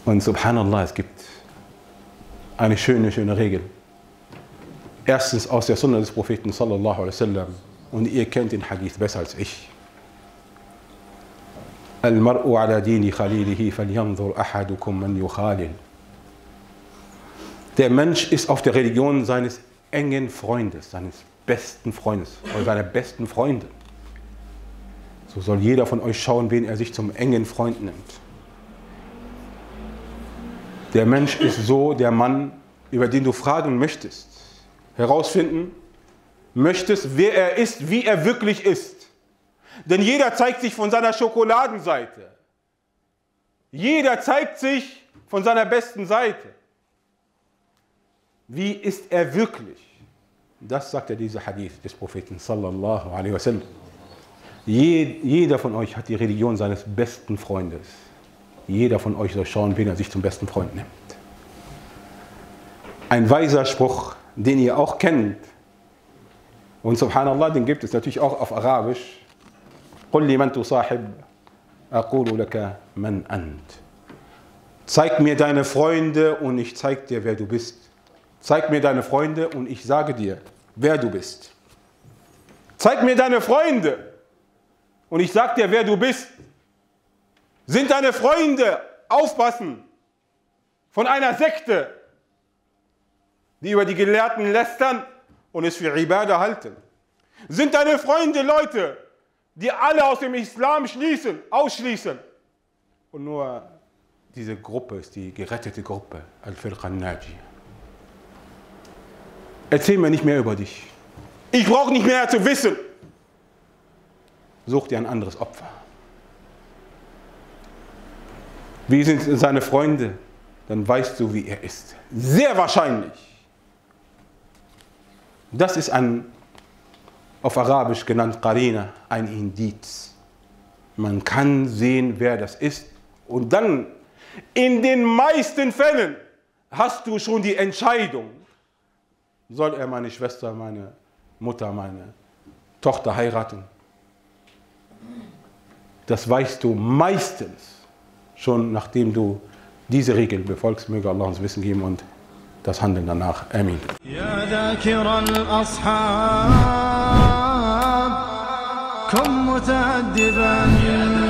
Und subhanallah, es gibt eine schöne Regel. Erstens aus der Sunna des Propheten sallallahu alaihi wasallam, und ihr kennt den Hadith besser als ich. Al-mar'u ala dini khalilihi falyanzur ahadukum man yukhalil. Der Mensch ist auf der Religion seines engen Freundes, seines besten Freundes oder seiner besten Freunde. So soll jeder von euch schauen, wen er sich zum engen Freund nimmt. Der Mensch ist so der Mann, über den du fragen möchtest, herausfinden möchtest, wer er ist, wie er wirklich ist. Denn jeder zeigt sich von seiner Schokoladenseite. Jeder zeigt sich von seiner besten Seite. Wie ist er wirklich? Das sagt ja dieser Hadith des Propheten sallallahu alaihi wasallam. Jeder von euch hat die Religion seines besten Freundes. Jeder von euch soll schauen, wen er sich zum besten Freund nimmt. Ein weiser Spruch, den ihr auch kennt. Und subhanallah, den gibt es natürlich auch auf Arabisch. قُلْ لِمَنْ تُصَاحِبْ أَقُولُ لَكَ مَنْ أَنْتَ. Zeig mir deine Freunde und ich zeig dir, wer du bist. Zeig mir deine Freunde und ich sage dir, wer du bist. Zeig mir deine Freunde und ich sage dir, wer du bist. Sind deine Freunde, aufpassen, von einer Sekte, die über die Gelehrten lästern und es für Ibadah halten? Sind deine Freunde Leute, die alle aus dem Islam ausschließen und nur diese Gruppe ist die gerettete Gruppe, Al-Firqa Al-Najiyah? Erzähl mir nicht mehr über dich. Ich brauche nicht mehr zu wissen. Such dir ein anderes Opfer. Wie sind seine Freunde? Dann weißt du, wie er ist. Sehr wahrscheinlich. Das ist auf Arabisch genannt Qarina, ein Indiz. Man kann sehen, wer das ist. Und dann, in den meisten Fällen, hast du schon die Entscheidung. Soll er meine Schwester, meine Mutter, meine Tochter heiraten? Das weißt du meistens schon, nachdem du diese Regeln befolgst. Möge Allah uns Wissen geben und das Handeln danach. Amin. Ya dhakir al-ashab, kun muta'addiban.